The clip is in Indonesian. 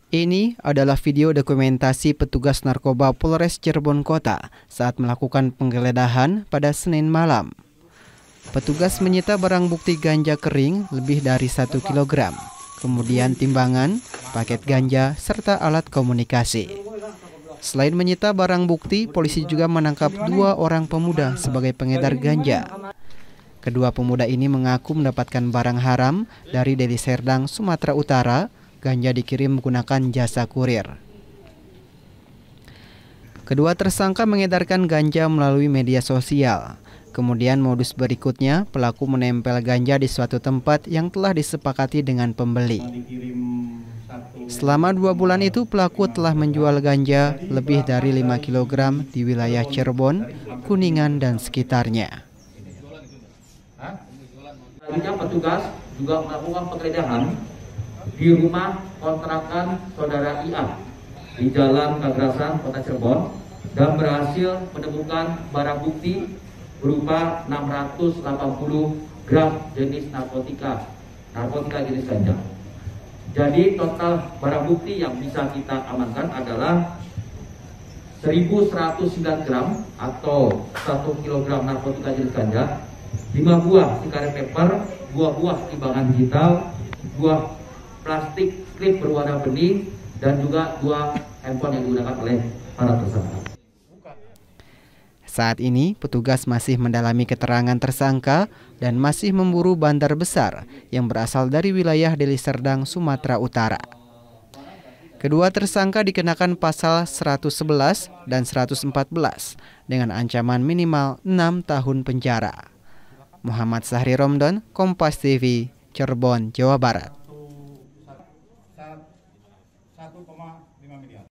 Ini adalah video dokumentasi petugas narkoba Polres Cirebon Kota saat melakukan penggeledahan pada Senin malam. Petugas menyita barang bukti ganja kering lebih dari 1 kg, kemudian timbangan, paket ganja, serta alat komunikasi. Selain menyita barang bukti, polisi juga menangkap 2 orang pemuda sebagai pengedar ganja. Kedua pemuda ini mengaku mendapatkan barang haram dari Deli Serdang, Sumatera Utara. Ganja dikirim menggunakan jasa kurir. Kedua tersangka mengedarkan ganja melalui media sosial. Kemudian modus berikutnya, pelaku menempel ganja di suatu tempat yang telah disepakati dengan pembeli. Selama 2 bulan itu, pelaku telah menjual ganja lebih dari 5 kg di wilayah Cirebon, Kuningan, dan sekitarnya. Selanjutnya petugas juga melakukan penggeledahan di rumah kontrakan saudara IA di Jalan Kagerasan, Kota Cirebon, dan berhasil menemukan barang bukti berupa 680 gram jenis narkotika jenis ganja. Jadi total barang bukti yang bisa kita amankan adalah 1.109 gram atau 1 kg narkotika jenis ganja, 5 buah sigaret paper, 2 buah timbangan digital, 2 plastik klip berwarna bening, dan juga 2 handphone yang digunakan oleh para tersangka. Saat ini, petugas masih mendalami keterangan tersangka dan masih memburu bandar besar yang berasal dari wilayah Deli Serdang, Sumatera Utara. Kedua tersangka dikenakan pasal 111 dan 114 dengan ancaman minimal 6 tahun penjara. Muhammad Sahri Romdon, Kompas TV, Cirebon, Jawa Barat. 1,5 miliar.